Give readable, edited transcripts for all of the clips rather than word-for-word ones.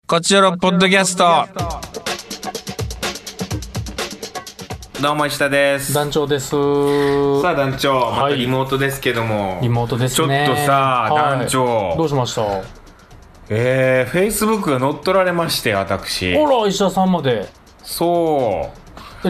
こちらのポッドキャスト。どうも石田です。 団長です。 さあ団長、またリモートですけども、 リモートですね。 ちょっとさ、団長どうしました？ Facebook が乗っ取られまして、私。 あら、石田さんまで。 そう。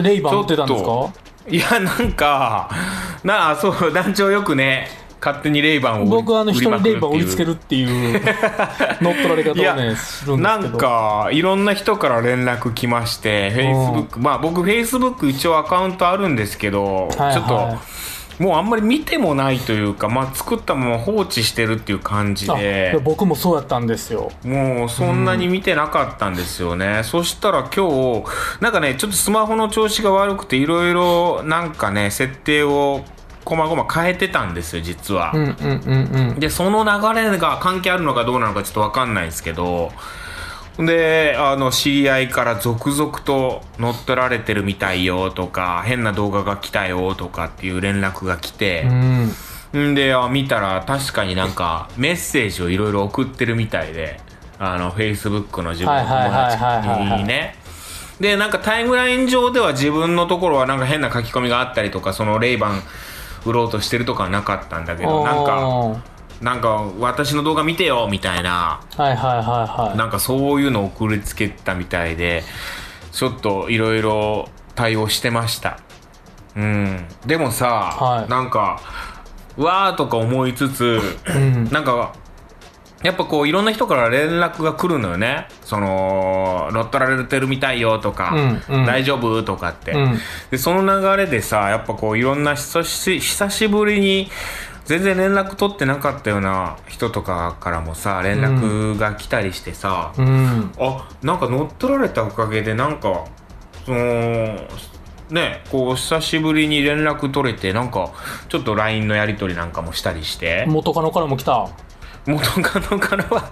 レイバン売ってたんですか？ いや、なんか、そう、団長よくね、勝手にレイバンを僕人にレイバンを売りつけるっていう乗っ取られ方をねするんですけど、 なんかいろんな人から連絡来まして、Facebook、僕 Facebook 一応アカウントあるんですけど、ちょっともうあんまり見てもないというか、作ったまま放置してるっていう感じで。 僕もそうやったんですよ。 もうそんなに見てなかったんですよね。そしたら今日なんかね、ちょっとスマホの調子が悪くて、いろいろなんかね設定をこまごま変えてたんですよ、実は。でその流れが関係あるのかどうなのかちょっと分かんないんですけど、で知り合いから続々と乗っ取られてるみたいよとか、変な動画が来たよとかっていう連絡が来て、で見たら確かになんかメッセージをいろいろ送ってるみたいで、Facebook の自分の友達にね。でなんかタイムライン上では自分のところはなんか変な書き込みがあったりとか、そのレイバン売ろうとしてるとかはなかったんだけど、なんか私の動画見てよみたいな、なんかそういうのを送りつけたみたいで、ちょっといろいろ対応してました。でもさ、なんかわーとか思いつつ、なんかやっぱこういろんな人から連絡が来るのよね。その乗っ取られてるみたいよとか、大丈夫とかって、でその流れでさ、やっぱこういろんな久しぶりに全然連絡取ってなかったような人とかからもさ連絡が来たりしてさ、なんか乗っ取られたおかげでなんかそのね、こう久しぶりに連絡取れて、なんかちょっと LINE のやり取りなんかもしたりして。 元カノからも来た？ 元カノからは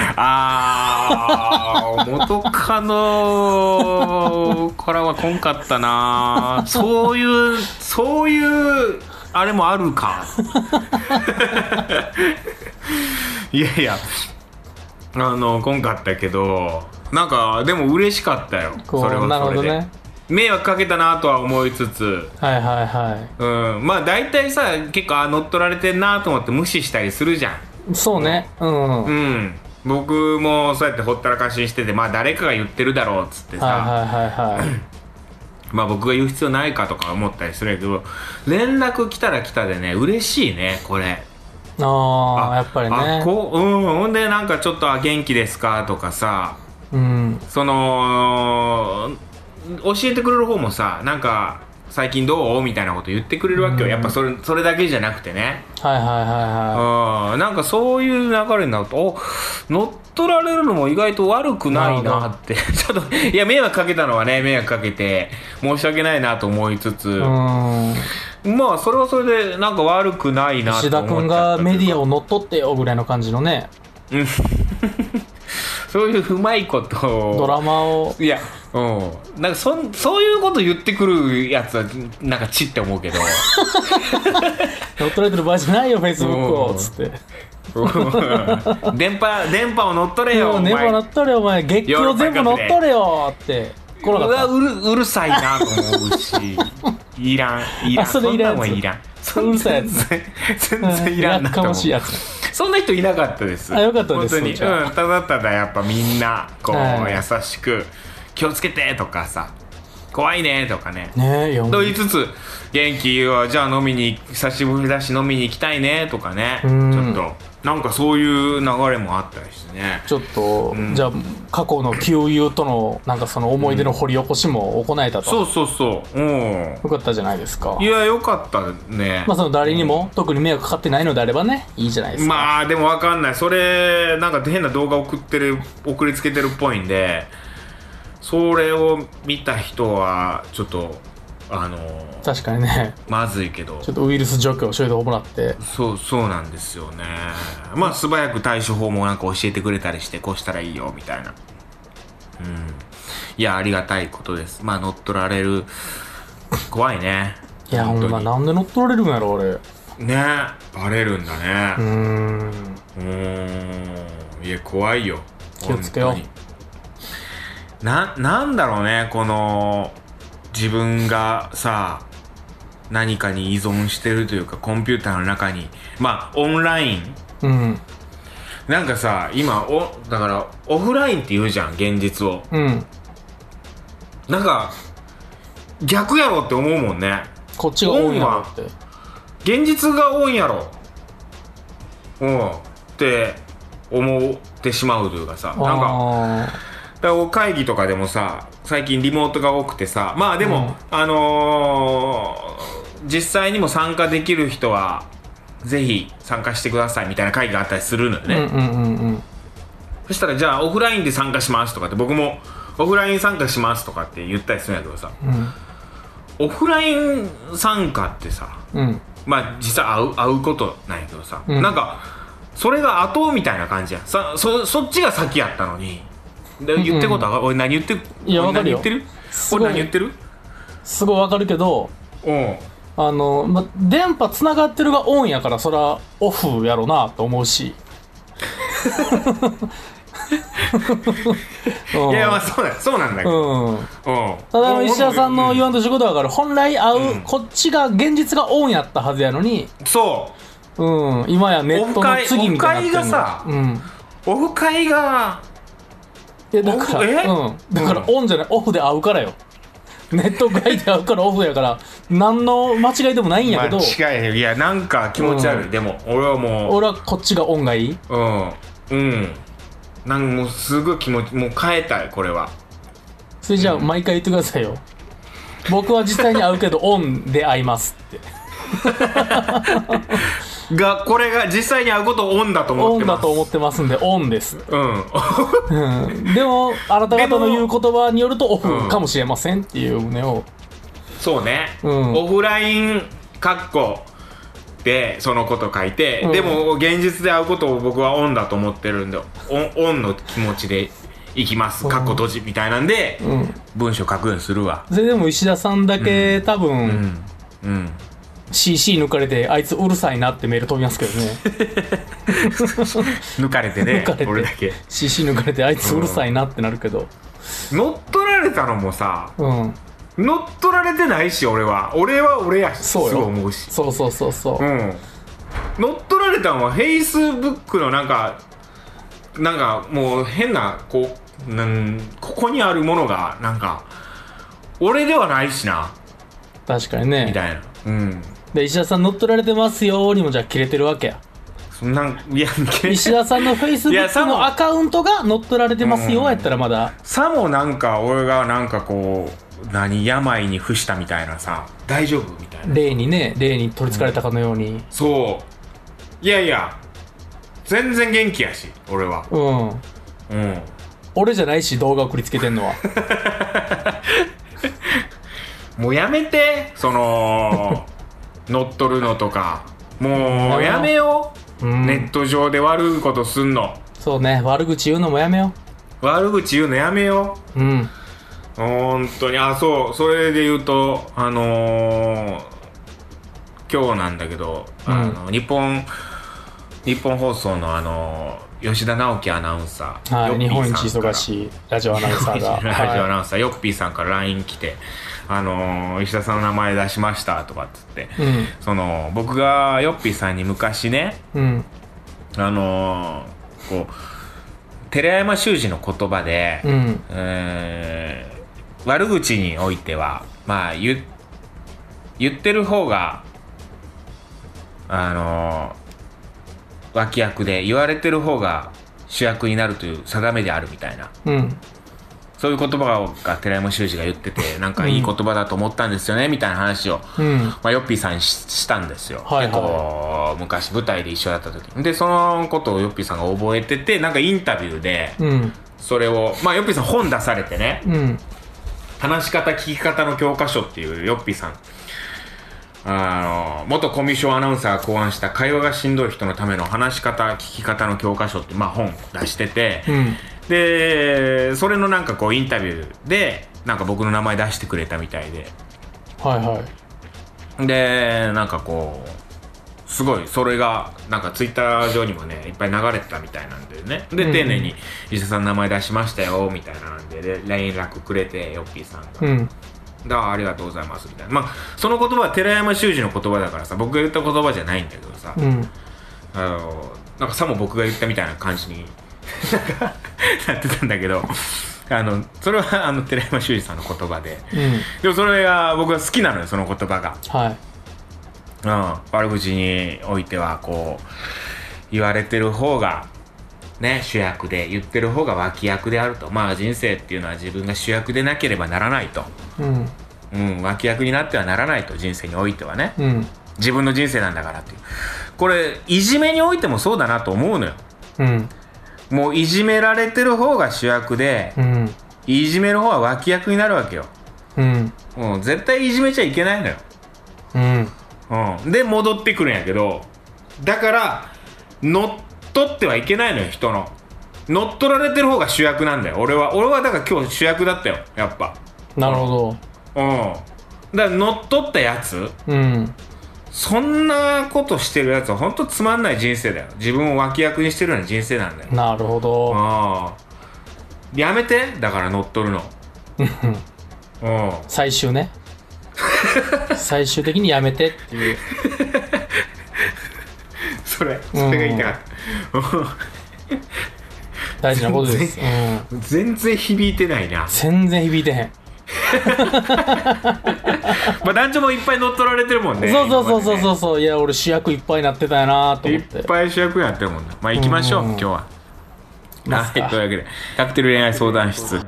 元カノからは来んかったな。そういうあれもあるか。いやいや、来んかったけど、なんかでも嬉しかったよ、それはそれで。迷惑かけたなとは思いつつ、大体さ、結構乗っ取られてんなと思って無視したりするじゃん。 そうね。 僕もそうやってほったらかしにしてて、誰かが言ってるだろうっつってさ、僕が言う必要ないかとか思ったりするけど、連絡来たら来たでね、嬉しいね、これ。 やっぱりね。 ほんでなんかちょっと元気ですかとかさ、その教えてくれる方もさ、なんか最近どうみたいなこと言ってくれるわけよ。やっぱそれだけじゃなくてね。なんかそういう流れになると、乗っ取られるのも意外と悪くないなってちょっと、いや迷惑かけたのはね、迷惑かけて申し訳ないなと思いつつ、それはそれでなんか悪くないなと思っちゃった。 石田君がメディアを乗っ取ってよぐらいの感じのね。 そういううまいことドラマを、 いや、なんかそういうこと言ってくるやつはなんかチって思うけど乗っ取られてる場合じゃないよ Facebook をつって電波を乗っ取れよ、 電波乗っ取れよお前、月給全部乗っ取れよってうるさいなと思うしいらん、 それいらん、 うるさいやつ全然いらんなと思う。そんな人いなかったです。 よかったです。 本当に、ただただやっぱみんなこう、優しく気をつけてとかさ、怖いねとかねと言いつつ、元気はじゃあ久しぶりだし飲みに行きたいねとかね、ちょっとなんかそういう流れもあったりしてね。 ちょっと、じゃあ過去の旧友とのなんかその思い出の掘り起こしも行えたと。 そう、 よかったじゃないですか。 いや、よかったね。 その誰にも特に迷惑かかってないのであればね、いいじゃないですか。 でも分かんない、それなんか変な動画送りつけてるっぽいんで、それを見た人はちょっと確かにね、 まずいけど、 ちょっとウイルス除去を教えてもらって。 そうなんですよね。素早く対処法もなんか教えてくれたりして、こうしたらいいよみたいな。いや、ありがたいことです。乗っ取られる、怖いね。 いや、ほんまなんで乗っ取られるんやろ、俺ね。バレるんだね。いや、怖いよ。 気をつけよう。 なんだろうね、この自分がさ何かに依存してるというか、コンピューターの中に、まあオンライン、 うん、 なんかさ今だからオフラインって言うじゃん、現実を。 うん、 なんか逆やろって思うもんね。 こっちが多いなって。 現実が多いんやろ、って思ってしまうというかさ、なんかだから会議とかでもさ、最近リモートが多くてさ、まあでも、実際にも参加できる人はぜひ参加してくださいみたいな会議があったりするのよね。そしたらじゃあオフラインで参加しますとかって、僕もオフライン参加しますとかって言ったりするんやけどさ、オフライン参加ってさ、まあ実際会うことなんやけどさ、なんかそれが後みたいな感じやん。そっちが先やったのに。言ってることは、俺何言ってる？ いや、わかるよ。 俺何言ってる？ すごいわかるけど、電波つながってるがオンやから、それはオフやろなと思うし。 いや、まあそうなんだけど、 ただ石田さんの言わんとしたことは分かる。本来こっちが現実がオンやったはずやのに、今やネットの次みたいになってるの。 オフ会がだからオンじゃない、オフで会うからよ。ネット会で会うからオフやから、何の間違いでもないんやけど。 間違い、いや、なんか気持ち悪い。でも俺はこっちがオンがいい。 なんかもうすごい気持ち、もう変えたい、これは。 それじゃあ毎回言ってくださいよ。僕は実際に会うけどオンで会いますって。 これが実際に会うことをオンだと思ってます。 オンだと思ってますんで、オンです。でもあなた方の言う言葉によるとオフかもしれませんっていう旨を。 そうね、オフライン括弧でそのこと書いて、でも現実で会うことを僕はオンだと思ってるんで、オンの気持ちでいきます、括弧閉じみたいなんで、文章書くようにするわ。 それでも石田さんだけ多分、CC 抜かれて、あいつうるさいなってメール飛びますけどね。 抜かれてね、俺だけ CC 抜かれて、あいつうるさいなってなるけど、 乗っ取られたのもさ、乗っ取られてないし、俺は俺やし、すごい思うし。 そう、乗っ取られたのは Facebook のなんかもう変なここにあるものがなんか俺ではないしな。 確かにね。 みたいな。 で石田さん乗っ取られてますよにもじゃあ切れてるわけや。 いや、 石田さんの Facebook のアカウントが乗っ取られてますよやったらまだ。 さもなんか俺がなんかこう病に伏したみたいなさ、大丈夫みたいな。 霊に取りつかれたかのように。 そう。いや全然元気やし俺は。 俺じゃないし、動画送りつけてんのは。 もうやめて、乗っ取るのとかもうやめよう。ネット上で悪いことすんの。 そうね、悪口言うのもやめよう。悪口言うのやめよう。本当に。それで言うと今日なんだけど、日本放送の吉田直樹アナウンサー、 日本一忙しいラジオアナウンサーがラジオアナウンサー、ヨッピーさんから LINE 来て、石田さんの名前出しましたとかっつって、僕がヨッピーさんに昔ね、こう寺山修司の言葉で、悪口においてはまあ言ってる方が脇役で、言われてる方が主役になるという定めであるみたいな、そういう言葉が寺山修司が言ってて、なんかいい言葉だと思ったんですよねみたいな話を、ヨッピーさんにしたんですよ。結構昔舞台で一緒だった時で、そのことをヨッピーさんが覚えてて、なんかインタビューでそれを、ヨッピーさん本出されてね、話し方聞き方の教科書っていう、ヨッピーさん元コミュ障アナウンサーが考案した会話がしんどい人のための話し方聞き方の教科書って本出してて、でそれのなんかこうインタビューでなんか僕の名前出してくれたみたいで、でなんかこうすごいそれがなんかツイッター上にもねいっぱい流れてたみたいなんでね。で、丁寧に医者さん名前出しましたよみたいなんで連絡くれて、ヨッピーさんが、ありがとうございますみたいな。まあその言葉は寺山修司の言葉だからさ、僕が言った言葉じゃないんだけどさ、なんかさも僕が言ったみたいな感じになってたんだけど、それは寺山修司さんの言葉で、でもそれが僕は好きなのよ、その言葉が。悪口においてはこう言われてる方がね主役で、言ってる方が脇役であると。まあ人生っていうのは自分が主役でなければならないと、脇役になってはならないと、人生においてはね、自分の人生なんだからっていう。これいじめにおいてもそうだなと思うのよ。もういじめられてる方が主役で、いじめる方は脇役になるわけよ。絶対いじめちゃいけないのよ。で戻ってくるんやけど、だから乗っ取ってはいけないのよ、人の。乗っ取られてる方が主役なんだよ。俺はだから今日主役だったよ、やっぱ。 なるほど。だから乗っ取ったやつ、そんなことしてるやつは本当つまんない人生だよ。自分を脇役にしてるような人生なんだよ。 なるほど。 やめて、だから乗っ取るの。 最終ね。最終的にやめてっていう。 それが言いたかった。 大事なことです。 全然響いてないな。 全然響いてへん。 まあ団長もいっぱい乗っ取られてるもんね。 そう。いや俺主役いっぱいになってたよなと思って。 いっぱい主役になってるもんね。まあ行きましょう、今日は。はい、というわけでカクテル恋愛相談室、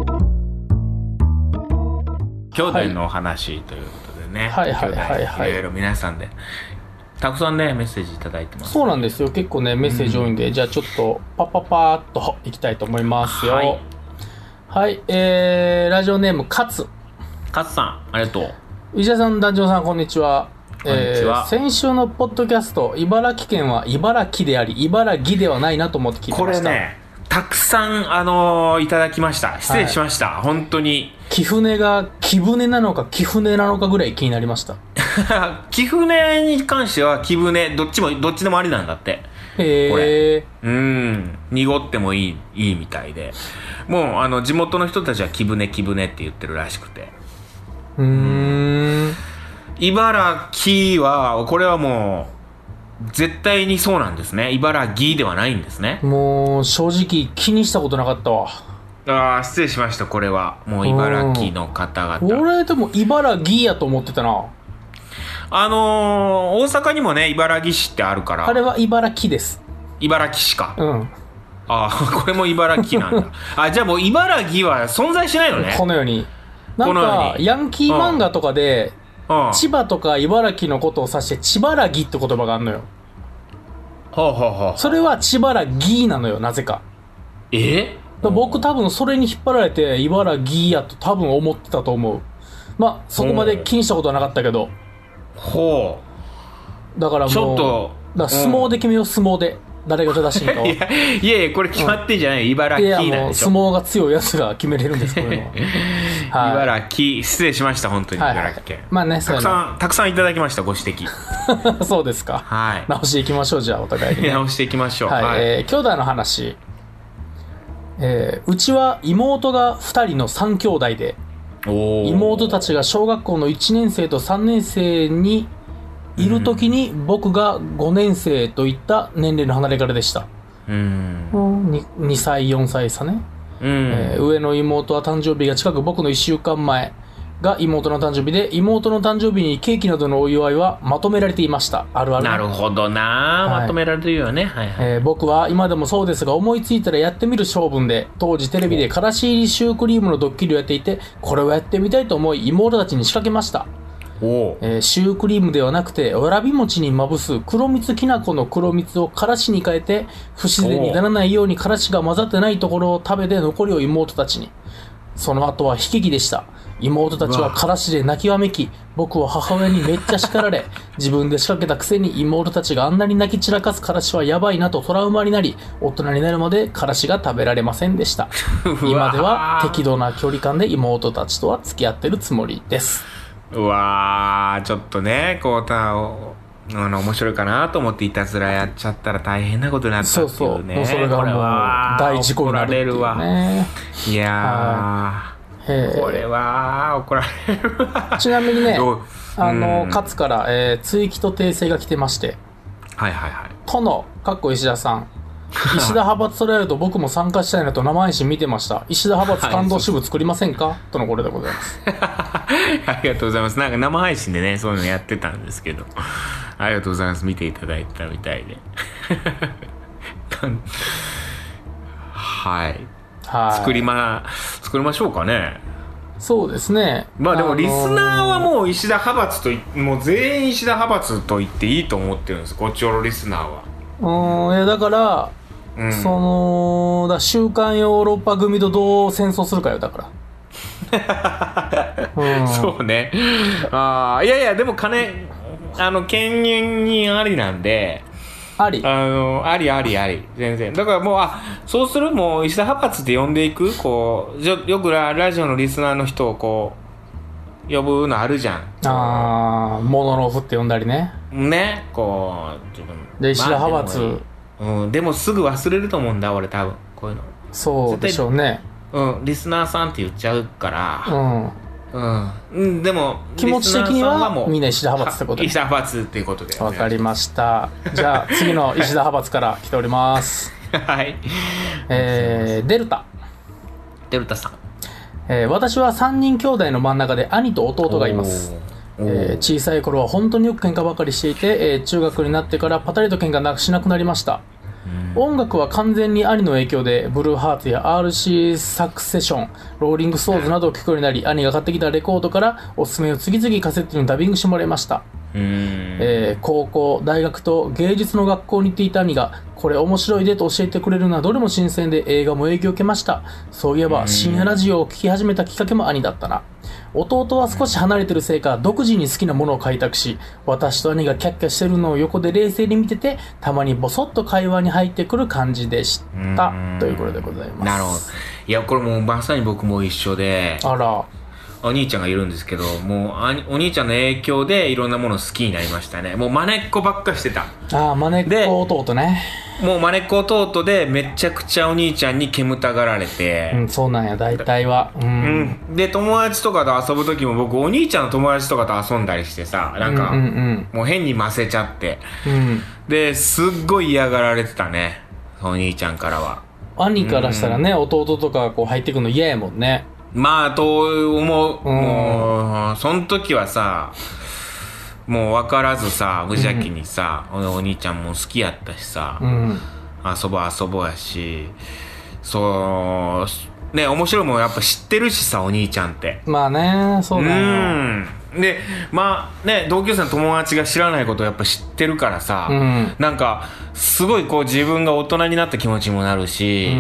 兄弟のお話ということでね。いろいろ皆さんでたくさんねメッセージいただいてます。 そうなんですよ、結構ねメッセージ多いんで、じゃあちょっとパーっといきたいと思いますよ。はい、ラジオネーム勝さん、ありがとう。 石田さん、団長さん、こんにちは。先週のポッドキャスト、茨城県は茨城であり茨城ではないなと思って聞いてました。 これねたくさんいただきました。失礼しました、本当に。 貴船が貴船なのか貴船なのかぐらい気になりました。 貴船に関しては貴船どっちでもありなんだって。濁ってもいいみたいで、もう地元の人たちは貴船って言ってるらしくて。茨城はこれはもう絶対にそうなんですね。茨城ではないんですね。 もう正直気にしたことなかったわ。 失礼しました。これはもう茨城の方々。 俺でも茨城やと思ってたな。 大阪にもね茨城市ってあるから。 あれは茨城です。 茨城市か。これも茨城なんだ。じゃあもう茨城は存在しないのね。 このようになんかヤンキー漫画とかで、千葉とか茨城のことを指して千葉らぎって言葉があるのよ。それは千葉らぎなのよ、なぜか。僕多分それに引っ張られて茨城やと多分思ってたと思う。まあそこまで気にしたことはなかったけど。だからもうちょっと相撲で決めよう。相撲で誰が正しいかを。いやこれ決まってんじゃない。茨城なんでしょ。いやもう相撲が強いやつが決めれるんです、これは。 茨城、失礼しました、本当に。茨城県。 まあね、 たくさんいただきました、ご指摘。 そうですか。直していきましょう、じゃあお互いに。 直していきましょう。 兄弟の話。うちは妹が2人の3兄弟で、妹たちが小学校の1年生と3年生にいる時に僕が5年生といった年齢の離れ方でした。2歳4歳差ね。上の妹は誕生日が近く、僕の1週間前が妹の誕生日で、妹の誕生日にケーキなどのお祝いはまとめられていました。あるある、ね、 なるほどな、まとめられてるよね。 僕は今でもそうですが、思いついたらやってみる性分で、当時テレビでからし入りシュークリームのドッキリをやっていて、これをやってみたいと思い妹たちに仕掛けました。シュークリームではなくてわらび餅にまぶす黒蜜きな粉の黒蜜をからしに変えて、不自然にならないようにからしが混ざってないところを食べて、残りを妹たちに。その後は悲劇でした。妹たちはからしで泣きわめき、僕は母親にめっちゃ叱られ、自分で仕掛けたくせに妹たちがあんなに泣き散らかすからしはやばいなとトラウマになり、大人になるまでからしが食べられませんでした。今では適度な距離感で妹たちとは付き合ってるつもりです。 うわー、ちょっとね、こう面白いかなと思っていたずらやっちゃったら大変なことになったっていうね。 そうそう、もうそれがもう大事故になるっていうね。 いやー、これは怒られるわ。 ちなみにね、勝から、追記と訂正が来てまして、 はいはいはい。 殿、石田さん。石田派閥とられると僕も参加したいなと生配信見てました。石田派閥感動支部作りませんか、とのことでございます。 ありがとうございます。なんか生配信でね、そういうのやってたんですけど。ありがとうございます。見ていただいたみたいで。はい。作りましょうかね。 そうですね。 まあでもリスナーはもう石田派閥ともう全員石田派閥と言っていいと思ってるんです。ごちおろリスナーは。 いやだから、週刊ヨーロッパ組とどう戦争するかよ、だから。 そうね。いやいや、でも兼任ありなんで。あり全然。だからもうそうする、もう石田派閥って呼んでいく、こうよくラジオのリスナーの人をこう呼ぶのあるじゃん。 モノローフって呼んだりね。 こう自分で石田派閥、 でもすぐ忘れると思うんだ俺、多分こういうの。 そうでしょうね。 リスナーさんって言っちゃうから。でも気持ち的にはみんな石田派閥ってことで。 石田派閥っていうことで。 わかりました。じゃあ次の石田派閥から来ております。 はい。 デルタさん。 私は3人兄弟の真ん中で兄と弟がいます。小さい頃は本当によく喧嘩ばかりしていて、中学になってからパタリと喧嘩しなくなりました。音楽は完全に兄の影響で、ブルーハーツや RC サクセション、ローリングストーンズなどを聴くようになり、兄が買ってきたレコードからおすすめを次々カセットにダビングしてもらいました。高校、大学と芸術の学校に行っていた兄が、これ面白いでと教えてくれるのはどれも新鮮で、映画も影響を受けました。そういえば深夜ラジオを聴き始めたきっかけも兄だったな。弟は少し離れてるせいか独自に好きなものを開拓し、私と兄がキャッキャしてるのを横で冷静に見てて、たまにボソッと会話に入ってくる感じでしたということでございます。 なるほど。いやこれもうまさに僕も一緒で、 あら、 お兄ちゃんがいるんですけど、もうお兄ちゃんの影響でいろんなもの好きになりましたね。もうマネっ子ばっかしてた。 マネっ子弟ね。 もうマネっ子弟でめちゃくちゃお兄ちゃんに煙たがられて、 そうなんや大体は。 で友達とかと遊ぶ時も僕お兄ちゃんの友達とかと遊んだりしてさ、なんか、もう変にませちゃって、ですっごい嫌がられてたね、お兄ちゃんからは。 兄からしたらね、弟とかこう入ってくるの嫌やもんね。 まあと思う。もうその時はさ、もう分からずさ、無邪気にさ、お兄ちゃんも好きやったしさ、遊ぼうやし、そうね、面白いもんやっぱ知ってるしさ、お兄ちゃんって。 まあね、そうだよ。 でまあね、同級生の友達が知らないことをやっぱ知ってるからさ、なんかすごいこう自分が大人になった気持ちにもなるし、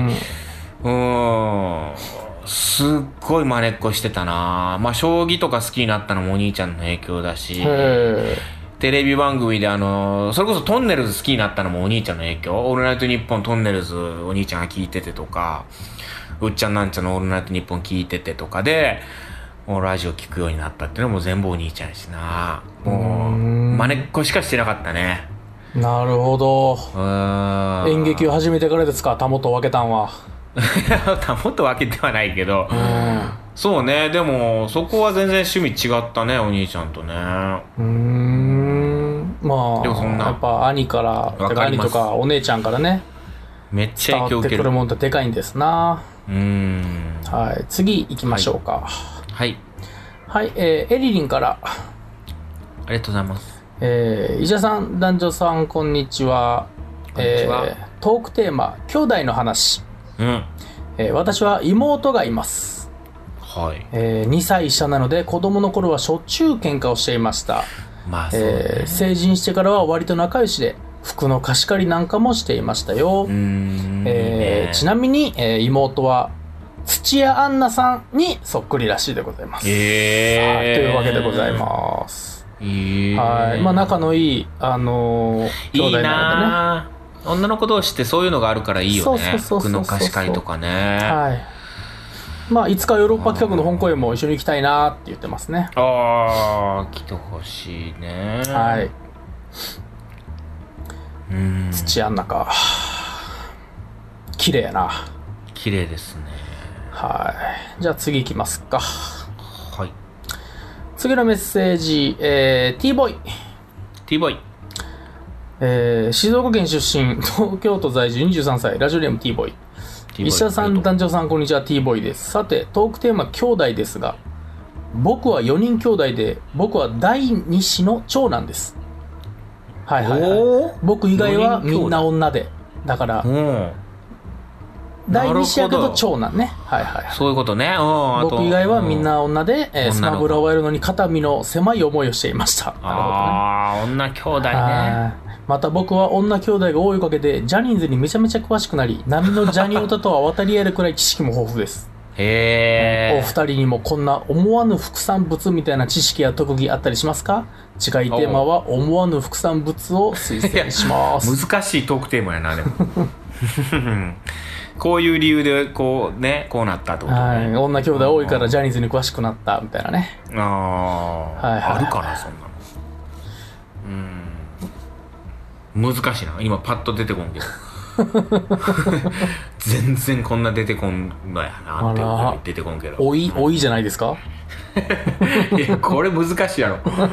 すっごいまねっこしてたな。まあ将棋とか好きになったのもお兄ちゃんの影響だし、テレビ番組でそれこそトンネルズ好きになったのもお兄ちゃんの影響。オールナイトニッポントンネルズお兄ちゃんが聞いててとか、うっちゃんなんちゃんのオールナイトニッポン聞いててとかで、もうラジオ聞くようになったっていうのも全部お兄ちゃんやしな。もうまねっこしかしてなかったね。 なるほど。演劇を始めてからですか、たもと分けたんは。 たもと分けてはないけど、そうね。でもそこは全然趣味違ったね、お兄ちゃんとね。 まあでもそんなやっぱ兄から兄とかお姉ちゃんからね、 めっちゃ影響を受ける。 伝わってくるもんってでかいんですな。はい、次行きましょうか。 はいはい、エリリンから。 ありがとうございます。 伊者さん、男女さん、こんにちは。トークテーマ、兄弟の話。私は妹がいます。 はい。 2歳下なので子供の頃はしょっちゅう喧嘩をしていました。 まあそうね。 成人してからは割と仲良しで服の貸し借りなんかもしていましたよ。ちなみに、妹は土屋アンナさんにそっくりらしいでございます。というわけでございます。はい。まあ仲のいい兄弟なのでね。 女の子同士ってそういうのがあるからいいよね。服の貸し借りとかね。 はい。まあいつかヨーロッパ企画の本公演も一緒に行きたいなって言ってますね。 来てほしいね。 はい。 土屋ん中綺麗やな。 綺麗ですね。 はい。じゃあ次行きますか。 はい。 次のメッセージ、T ボーイ。 T ボーイ。 静岡県出身、東京都在住23歳、ラジオネーム T ボーイ。石田さん、団長さん、こんにちは。 T ボーイです。さて、トークテーマ兄弟ですが、僕は4人兄弟で、僕は第2子の長男です。はいはいはい。僕以外はみんな女で、だから第2子やけど長男ね。はいはいはい。 そういうことね。 僕以外はみんな女で、スマブラを終えるのに肩身の狭い思いをしていました。なるほどね。 ああ、女兄弟ね。 また僕は女兄弟が多いおかげでジャニーズにめちゃめちゃ詳しくなり、波のジャニオタとは渡り合えるくらい知識も豊富です。 へお二人にもこんな思わぬ副産物みたいな知識や特技あったりしますか？次回テーマは思わぬ副産物を推薦します。 難しいトークテーマやなでもこういう理由でこうね、こうなったってことね。 はい、女兄弟多いからジャニーズに詳しくなったみたいなね。 ああ、はいはいはい、あるかなそんなの。難しいな、今パッと出てこんけど全然こんな出てこんのやなって出てこんけど、 おいじゃないですかいやこれ難しいやろ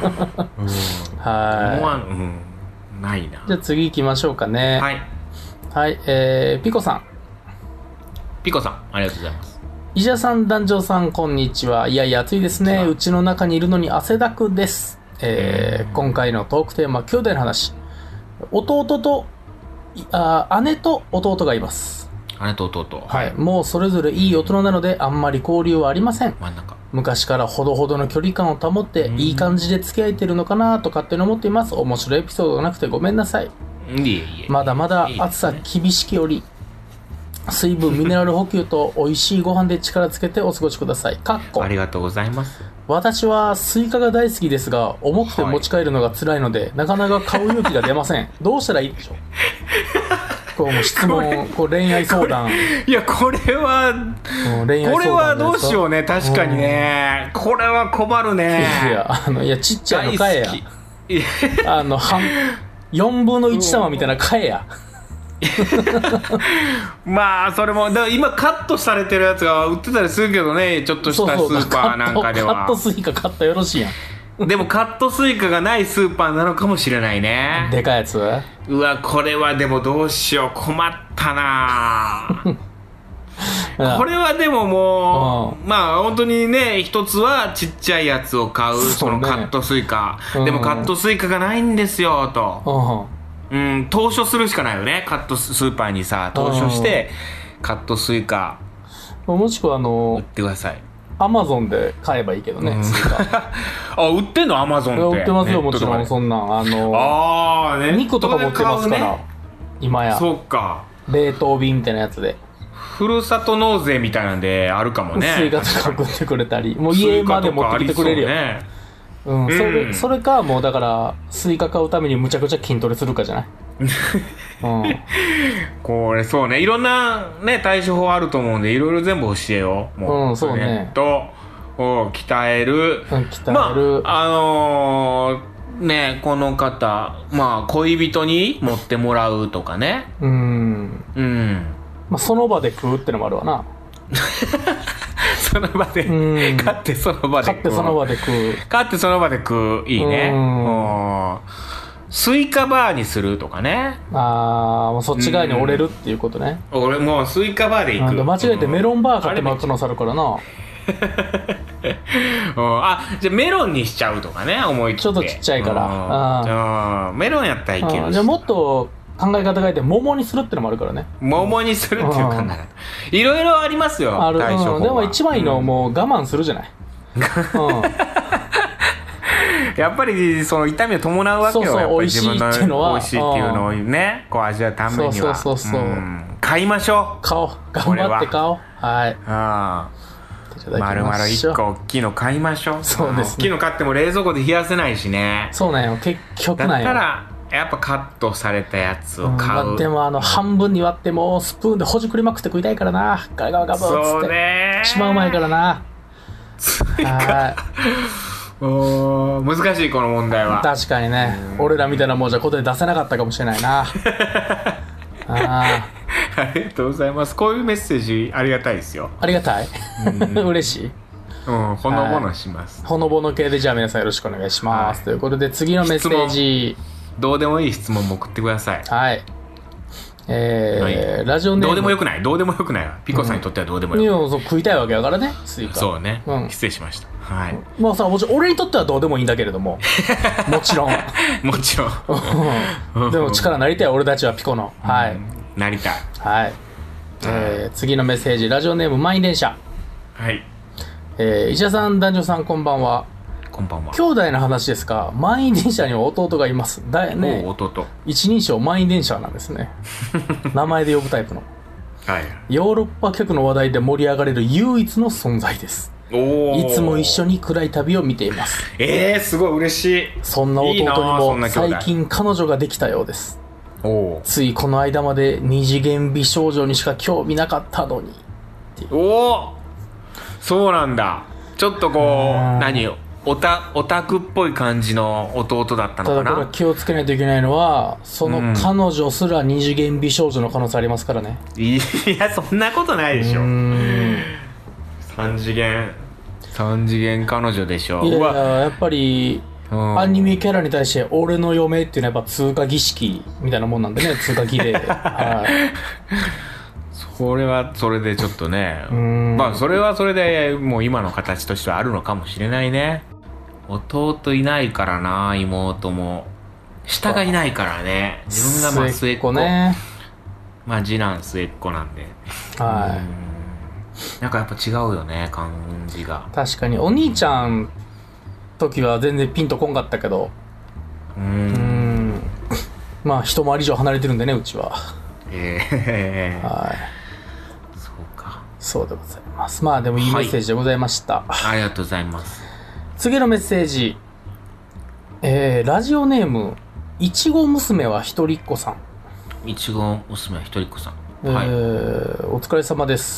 はい、 思わん、ないな。 じゃあ次行きましょうかね。 はいはい、ピコさん、 ありがとうございます。 石田さん、団長さん、こんにちは。いやいや暑いですね。うちの中にいるのに汗だくです。今回のトークテーマ、兄弟の話。弟と姉と弟がいます。 姉と弟、 はい、もうそれぞれいい大人なのであんまり交流はありません。 真ん中。 昔からほどほどの距離感を保っていい感じで付き合えてるのかなと勝手に思っています。面白いエピソードがなくてごめんなさい。まだまだ暑さ厳しきより水分ミネラル補給と美味しいご飯で力つけてお過ごしください。 ありがとうございます。 私はスイカが大好きですが重くて持ち帰るのが辛いので、なかなか買う勇気が出ません。どうしたらいいでしょう。こうもう質問、こう恋愛相談。 いやこれはどうしようね。確かにね、これは困るね。 いやちっちゃいの買えや。4分の1玉みたいな買えや。 まあそれもだ今カットされてるやつが売ってたりするけどね、ちょっとしたスーパーなんかでは。 カットスイカ買ったらよろしいやん。 でもカットスイカがないスーパーなのかもしれないね。 でかいやつ。 うわこれはでもどうしよう、困ったなこれはでももうまあ本当にね、一つはちっちゃいやつを買う、そのカットスイカ、でもカットスイカがないんですよと、投書するしかないよね。カットスーパーにさ投書してカットスイカ、 もしくは売ってください。 アマゾンで買えばいいけどね、スイカ。 あ、売ってんのアマゾンって。 売ってますよ、もちろん。そんなん肉とか持ってますから、今や。 そうか、 冷凍便みたいなやつでふるさと納税みたいなんであるかもね。 スイカとか送ってくれたり、もう家まで持ってきてくれるよね。それかもうだからスイカ買うためにむちゃくちゃ筋トレするかじゃない。 これそうね、いろんなね対処法あると思うんで、いろいろ全部教えよう。もうそうね。 鍛える。まあね、この方まあ恋人に持ってもらうとかね。 まあその場で食うってのもあるわな。 その場で買ってその場で食う。買ってその場で食う。いいね。スイカバーにするとかね。 もうそっち側に折れるっていうことね。 俺もうスイカバーで行く。 間違えてメロンバー買ってもらう可能性あるからな。 じゃあメロンにしちゃうとかね、思い切って。 ちょっとちっちゃいから。 メロンやったらいけるし。 じゃあもっと考え方変えて桃にするってのもあるからね。 桃にするっていう考え方、いろいろありますよ。対処法は。 でも一番いいのもう我慢するじゃない。 やっぱりその痛みを伴うわけよ。 そう、美味しいっていうのは、 美味しいっていうのをね、こう味わうためには買いましょう。 頑張って買おう。はい。 丸々1個大きいの買いましょう。 そうですね。 大きいの買っても冷蔵庫で冷やせないしね。 そうなんよ、結局なんよ。 だからやっぱカットされたやつを買う。 でも半分に割ってもスプーンでほじくりまくって食いたいからな。ガブガブガブっつって。しまうまいからな。 スイカ難しいこの問題は。 確かにね、俺らみたいなもんじゃ答え出せなかったかもしれないな。 ありがとうございます。こういうメッセージありがたいですよ。 ありがたい。嬉しい。 ほのぼのします。 ほのぼの系で、じゃあ皆さんよろしくお願いします。ということで次のメッセージ、 どうでもいい質問も送ってください。 はい。ラジオネームどうでもよくない、どうでもよくないわ。ピコさんにとってはどうでもよくない。 そう食いたいわけだからね、スイカ。 そうね、失礼しました。はい。 まあさ、もちろん俺にとってはどうでもいいんだけれども、もちろんもちろんでも力なりたい俺たちはピコの、はい、 なりたい。 はい。次のメッセージ、ラジオネーム満員電車。 はい。 医者さん、男女さん、こんばんは。 こんばんは。 兄弟の話ですか。満員電車には弟がいますだよね。 弟。一人称満員電車なんですね。名前で呼ぶタイプの。 はい。 ヨーロッパ客の話題で盛り上がれる唯一の存在です。いつも一緒に暗い旅を見ています。 すごい嬉しい。 そんな弟にも最近彼女ができたようです。ついこの間まで二次元美少女にしか興味なかったのに。 そうなんだ。ちょっとこう何オタクっぽい感じの弟だったのかな。 ただこれ気をつけないといけないのは、その彼女すら二次元美少女の可能性ありますからね。 いやそんなことないでしょ。三次元彼女でしょ。 いややっぱりアニメキャラに対して俺の嫁っていうのはやっぱ通過儀式みたいなもんなんでね。通過儀礼。はい。 それはそれでちょっとね、まあそれはそれでもう今の形としてはあるのかもしれないね。弟いないからな。妹も下がいないからね。自分がまあ末っ子ね。まあ次男末っ子なんで、はい。なんかやっぱ違うよね、感じが。 確かにお兄ちゃん時は全然ピンとこんかったけど、まあ一回り以上離れてるんでね、うちは。はい。そうか。そうでございます。まあでもいいメッセージでございました。 ありがとうございます。 次のメッセージ、ラジオネームいちご娘は一人っ子さん。 いちご娘は一人っ子さん。 はい。お疲れ様です。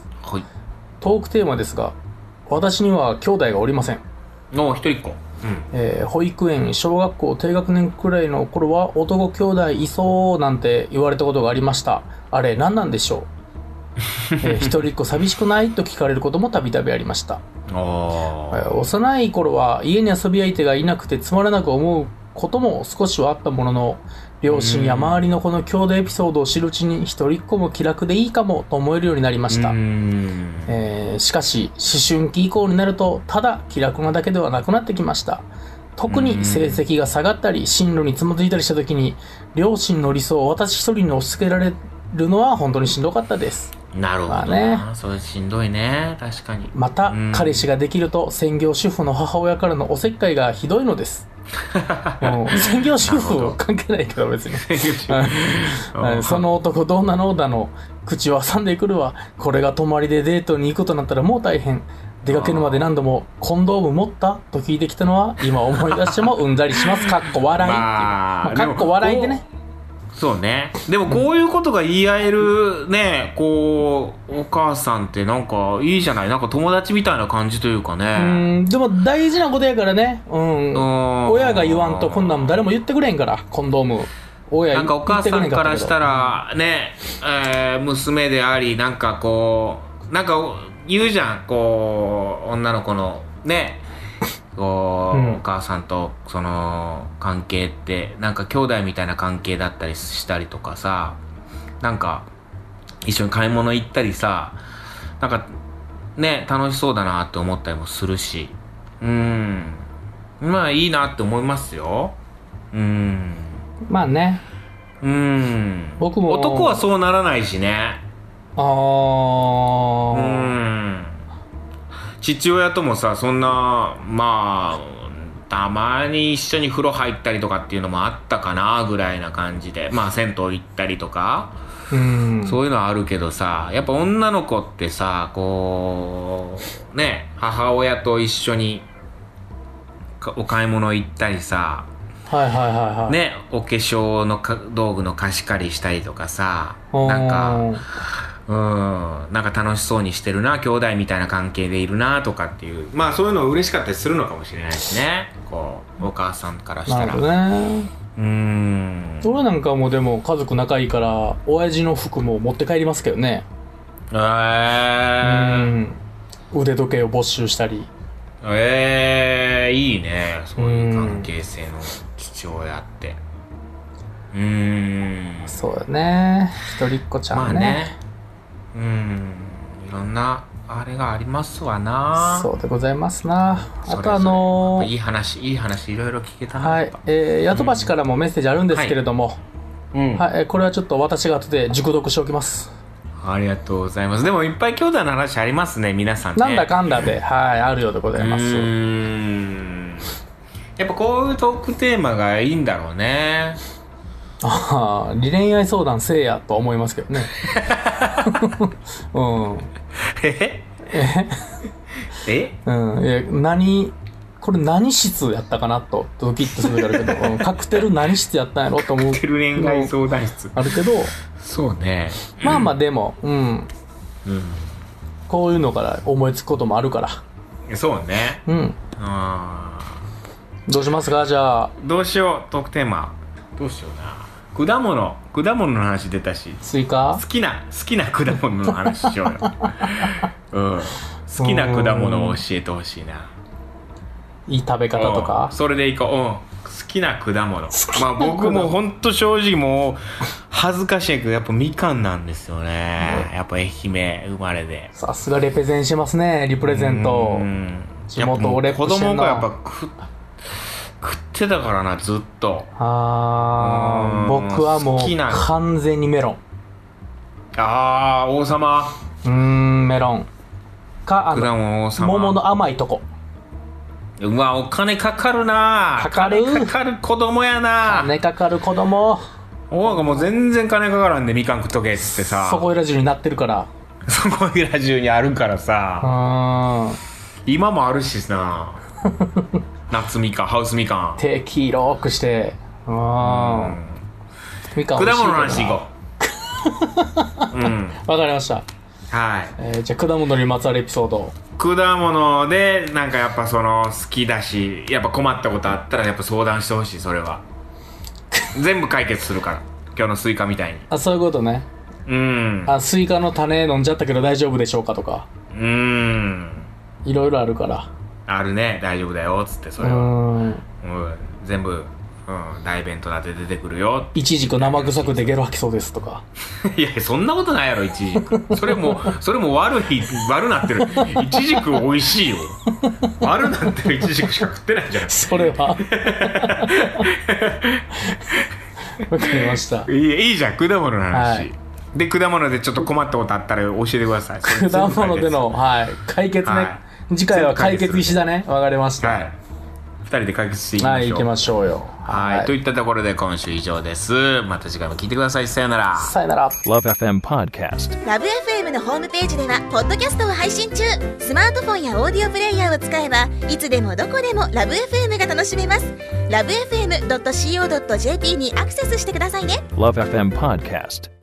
はい。 トークテーマですが、私には兄弟がおりません。 一人っ子。 保育園、小学校低学年くらいの頃は男兄弟いそうなんて言われたことがありました。あれ何なんでしょう。一人っ子寂しくないと聞かれることもたびたびありました。幼い頃は家に遊び相手がいなくてつまらなく思うことも少しはあったものの、両親や周りのこの兄弟エピソードを知るうちに一人っ子も気楽でいいかもと思えるようになりました。しかし思春期以降になるとただ気楽なだけではなくなってきました。特に成績が下がったり進路につまずいたりした時に、両親の理想を私一人に押し付けられるのは本当にしんどかったです。 なるほどな、ね、それしんどいね。確かに。 また、彼氏ができると専業主婦の母親からのおせっかいがひどいのです。専業主婦関係ないけど別にその男どうなのだの口を挟んでくるわ。これが泊まりでデートに行くとなったらもう大変。出かけるまで何度もコンドーム持ったと聞いてきたのは今思い出してもうんざりします。かっこ笑いっていう、かっこ笑いでね。 そうね。でもこういうことが言い合えるね、こうお母さんってなんかいいじゃない。なんか友達みたいな感じというかね。 でも大事なことやからね。親が言わんとこんなんも誰も言ってくれんから。コンドーム親なんかお母さんからしたらね、娘でありなんかこうなんか言うじゃん、こう女の子のねこう、お母さんとその関係ってなんか兄弟みたいな関係だったりしたりとかさ、なんか一緒に買い物行ったりさ、なんかね楽しそうだなって思ったりもするし、まあいいなって思いますよ。 まあね。僕も男はそうならないしね。父親ともさ、そんなまあたまに一緒に風呂入ったりとかっていうのもあったかなぐらいな感じで、まあ銭湯行ったりとか、そういうのはあるけどさ、やっぱ女の子ってさ、こうね母親と一緒にお買い物行ったりさ、ね、お化粧の道具の貸し借りしたりとかさ、なんかなんか楽しそうにしてるな、兄弟みたいな関係でいるなとかっていう、まあそういうの嬉しかったりするのかもしれないですね、こうお母さんからしたら。 なるほどね。俺なんかもでも家族仲いいから親父の服も持って帰りますけどね。腕時計を没収したり。いいね、そういう関係性の父親って。 そうだね、一人っ子ちゃんね。まあね、 いろんなあれがありますわな。 そうでございますな。あといい話いろいろ聞けたな。 はい、ヤトバシからもメッセージあるんですけれども、はい、これはちょっと私が後で熟読しておきます。 ありがとうございます。でもいっぱい兄弟の話ありますね、皆さんね。 なんだかんだで、はい、あるようでございます。 やっぱこういうトークテーマがいいんだろうね。 恋愛相談せえやと思いますけどね。これ何室やったかなとドキッとするからけど、カクテル何室やったんやろと思う。 カクテル恋愛相談室あるけど、 そうね。 まあまあでも、こういうのから思いつくこともあるから。 そうね。 どうしますか、じゃあ。 どうしよう、トークテーマ。どうしような。果物の話出たし。 スイカ？ 好きな果物の話しようよ。好きな果物を教えてほしいな。 いい食べ方とか？ それでいこう。好きな果物。まあ僕もほんと正直もう恥ずかしいけどやっぱみかんなんですよね。やっぱ愛媛生まれで。 さすがレペゼンしますね、リプレゼント。地元をレップしてんな。 子供がやっぱ食ってたからな、ずっと。 僕はもう完全にメロン。 王様。 メロンか桃の甘いとこ。 うわ、お金かかるな。かかる子供やな。 金かかる子供。 もう全然金かからんで、みかん食っとけっつってさ。 そこいら中になってるから。 そこいら中にあるからさ。今もあるしな。夏みかん、ハウスみかん。 手黄色くして。みかん美味しい。果物の話いこう。わかりました。 はい。 じゃあ果物にまつわるエピソード。 果物でなんかやっぱその好きだし、やっぱ困ったことあったらやっぱ相談してほしい。それは全部解決するから、今日のスイカみたいに。 そういうことね。スイカの種飲んじゃったけど大丈夫でしょうかとか。いろいろあるから。あるね、大丈夫だよっつって。それは全部大弁当だって出てくるよ。 イチジク生臭くてゲロ吐きそうですとか。 いやそんなことないやろ、イチジク。それも悪なってる。イチジク美味しいよ。悪なってるイチジクしか食ってないじゃん。 それはわかりました。 いいじゃん、果物の話、で果物でちょっと困ったことあったら教えてください。 果物での解決ね、次回は解決石だね。わかりました。 2人で解決していきましょう。 行きましょうよ。 といったところで今週以上です。また次回も聞いてください。さよなら。 さよなら。 LoveFM Podcast。LoveFM のホームページではポッドキャストを配信中。スマートフォンやオーディオプレイヤーを使えばいつでもどこでも LoveFM が楽しめます。LoveFM.co.jp にアクセスしてくださいね。 LoveFM Podcast。